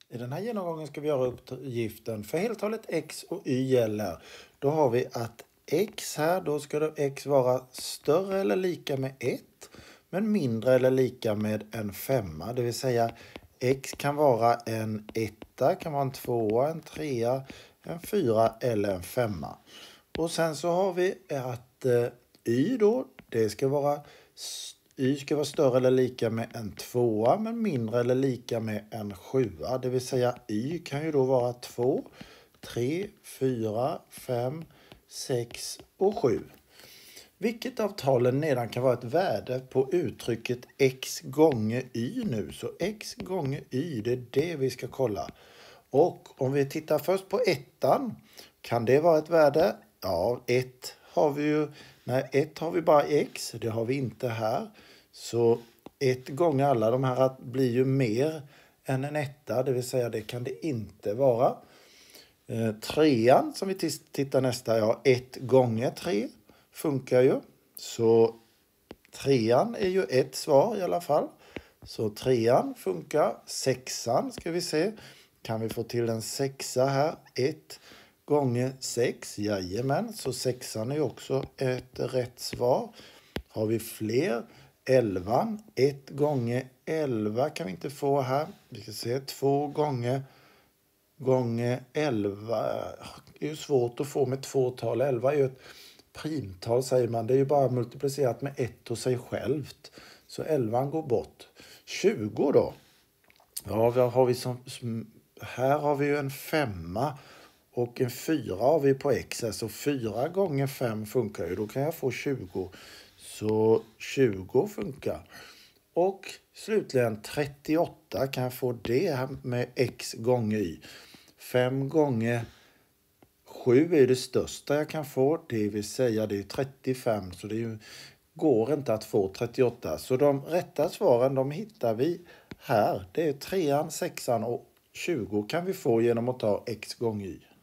I den här genomgången ska vi göra uppgiften för heltalet x och y gäller. Då har vi att x här, då ska det x vara större eller lika med 1, men mindre eller lika med en 5. Det vill säga x kan vara en 1, kan vara en 2, en 3, en 4 eller en 5. Och sen så har vi att y då, y ska vara större eller lika med en 2, men mindre eller lika med en 7. Det vill säga y kan ju då vara 2, 3, 4, 5, 6 och 7. Vilket av talen nedan kan vara ett värde på uttrycket x gånger y nu? Så x gånger y, det är det vi ska kolla. Och om vi tittar först på ettan, kan det vara ett värde? Ja, 1 har vi ju. Nej, 1 har vi bara x, det har vi inte här. Så 1 gånger alla de här blir ju mer än en 1, det vill säga det kan det inte vara. 3 som vi tittar nästa, ja 1 gånger 3 funkar ju. Så 3 är ju ett svar i alla fall. Så 3 funkar. 6 ska vi se. Kan vi få till en 6 här? 1 gånger 6. Jajamän. Så 6 är också ett rätt svar. Har vi fler? 11. 1 gånger 11 kan vi inte få här. Vi ska se. 2 gånger 11. Det är ju svårt att få med 2-tal. 11 är ju ett primtal säger man. Det är ju bara multiplicerat med 1 och sig självt. Så 11 går bort. 20 då. Ja, vad har vi här har vi ju en 5 och en 4 har vi på x. Så 4 gånger 5 funkar ju. Då kan jag få 20. Så 20 funkar. Och slutligen 38 kan jag få det här med x gånger y. 5 gånger 7 är det största jag kan få. Det vill säga det är 35. Så det går inte att få 38. Så de rätta svaren de hittar vi här. Det är 3, 6 och 20 kan vi få genom att ta x gånger y.